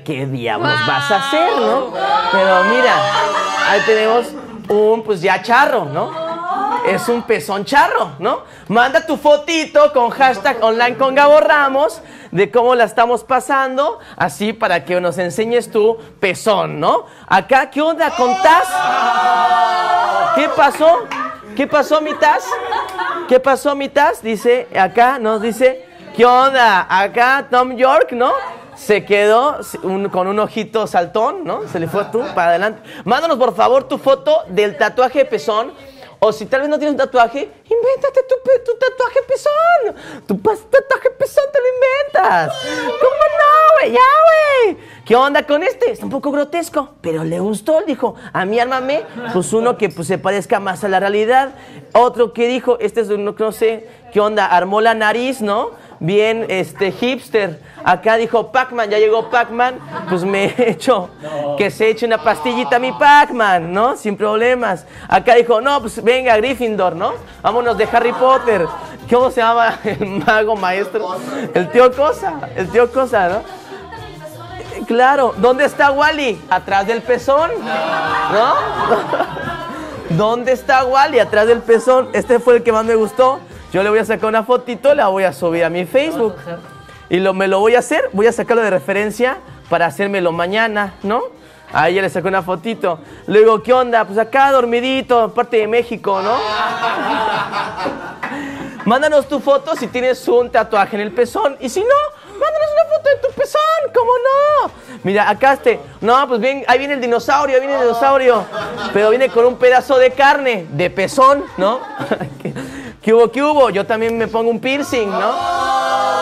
¿qué diablos vas a hacer, no? Pero mira, ahí tenemos un, pues ya charro, ¿no? Es un pezón charro, ¿no? Manda tu fotito con hashtag online con Gabo Ramos de cómo la estamos pasando, así para que nos enseñes tu pezón, ¿no? Acá, ¿qué onda con Taz? ¿Qué pasó? ¿Qué pasó, mi Taz? ¿Qué pasó, mi Taz? Dice, acá nos dice, ¿qué onda? Acá Tom York, ¿no? Se quedó con un ojito saltón, ¿no? Se le fue tú para adelante. Mándanos, por favor, tu foto del tatuaje de pezón. O si tal vez no tienes un tatuaje, invéntate tu tatuaje pezón. Tu tatuaje pezón te lo inventas. ¿Cómo no, güey? Ya, güey. ¿Qué onda con este? Está un poco grotesco, pero le gustó. Dijo, a mí ármame, pues uno que pues, se parezca más a la realidad. Otro que dijo, este es uno que no sé, ¿qué onda? Armó la nariz, ¿no? Bien, hipster. Acá dijo Pac-Man, ya llegó Pac-Man, pues me he hecho que se eche una pastillita a mi Pac-Man, ¿no? Sin problemas. Acá dijo, no, pues venga, Gryffindor, ¿no? Vámonos de Harry Potter. ¿Cómo se llama el mago maestro? El tío Cosa, ¿no? Claro, ¿dónde está Wally? Atrás del pezón, ¿no? ¿Dónde está Wally? Atrás del pezón. Este fue el que más me gustó. Yo le voy a sacar una fotito, la voy a subir a mi Facebook. Y me lo voy a hacer, voy a sacarlo de referencia para hacérmelo mañana, ¿no? Ahí ya le saco una fotito. Le digo, ¿qué onda? Pues acá dormidito, parte de México, ¿no? Mándanos tu foto si tienes un tatuaje en el pezón. Y si no, mándanos una foto de tu pezón, ¿cómo no? Mira, acá no, pues bien, ahí viene el dinosaurio, pero viene con un pedazo de carne, de pezón, ¿no? ¿Qué hubo? Yo también me pongo un piercing, ¿no?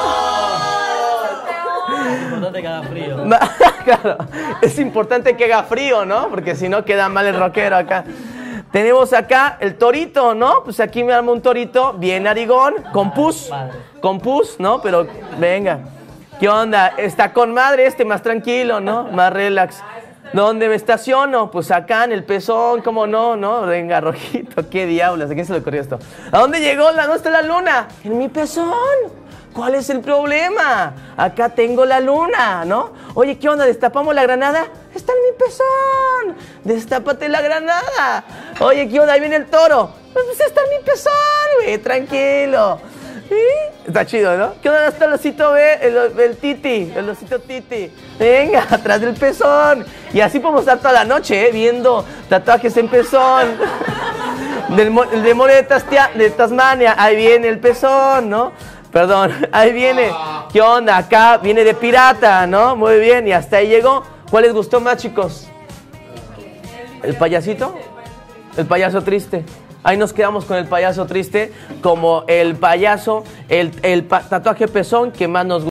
Es importante que haga frío. Claro, es importante que haga frío, ¿no? Porque si no queda mal el rockero acá. Tenemos acá el torito, ¿no? Pues aquí me armo un torito bien narigón, con pus, ¿no? Pero venga, ¿qué onda? Está con madre más tranquilo, ¿no? Más relax. ¿Dónde me estaciono? Pues acá en el pezón, ¿cómo no? ¿No? Venga, rojito, qué diablos, ¿a quién se le ocurrió esto? ¿A dónde llegó? ¿Dónde está la luna? En mi pezón. ¿Cuál es el problema? Acá tengo la luna, ¿no? Oye, ¿qué onda? ¿Destapamos la granada? Está en mi pezón. Destápate la granada. Oye, ¿qué onda? Ahí viene el toro. Pues está en mi pezón, güey, tranquilo. ¿Sí? Está chido, ¿no? ¿Qué onda está el osito el osito Titi? Venga, atrás del pezón. Y así podemos estar toda la noche, viendo tatuajes en pezón. El demonio de Tasmania, ahí viene el pezón, ¿no? Perdón, ahí viene. ¿Qué onda? Acá viene de pirata, ¿no? Muy bien, y hasta ahí llegó. ¿Cuál les gustó más, chicos? ¿El payasito? El payaso triste. Ahí nos quedamos con el payaso triste como el payaso, el tatuaje pezón que más nos gusta.